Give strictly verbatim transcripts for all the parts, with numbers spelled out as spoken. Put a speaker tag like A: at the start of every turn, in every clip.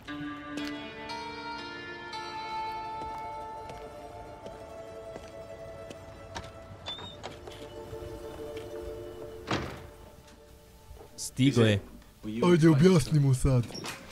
A: Stigo je.
B: Ajde, objasnimo sad.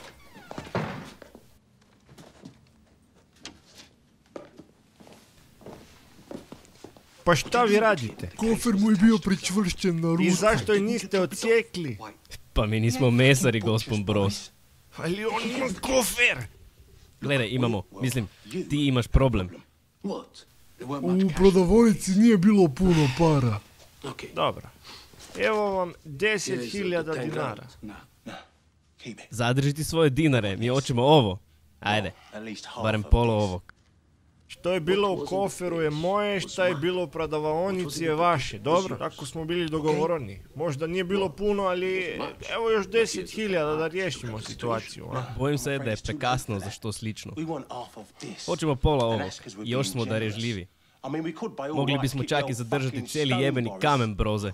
C: Pa šta vi radite?
B: Kofer mu je bio pričvršćen na ruku.
C: I zašto je niste odsjekli?
A: Pa mi nismo mesari, gospon Bros.
C: Ali on ima kofer!
A: Gledaj, imamo, mislim, ti imaš problem.
B: U prodavonici nije bilo puno para.
C: Dobro. Evo vam deset hiljada dinara.
A: Zadrži ti svoje dinare, mi hoćemo ovo. Ajde, barem polo ovog.
C: Što je bilo u koferu je moje, šta je bilo u prodavaonici je vaše, dobro? Tako smo bili dogovoreni. Možda nije bilo puno, ali evo još deset hiljada da riješimo situaciju. A?
A: Bojim se da je prekasno za što slično. Hoćemo pola ovog, još smo darežljivi. Mogli bismo čak i zadržati cijeli jebeni kamen, broze.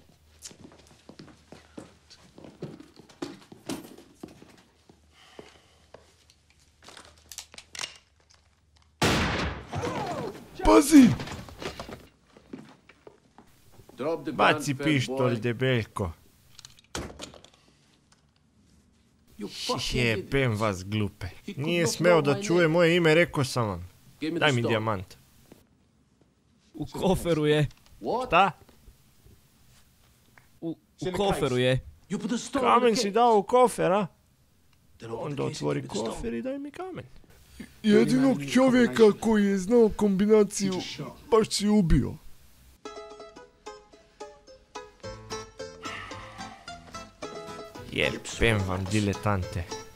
B: Pazi!
C: Baci pištolj, debeljko. Jebem vas, glupe. Nije smeo da čuje moje ime, rekao sam vam. Daj mi dijamant.
A: U koferu je.
C: Šta?
A: U, u koferu je.
C: Kamen si dao u kofer, a? Onda otvori kofer i daj mi kamen.
B: Jedinog čovjeka koji je znao kombinaciju baš si ubio.
C: Jebem vam, diletante.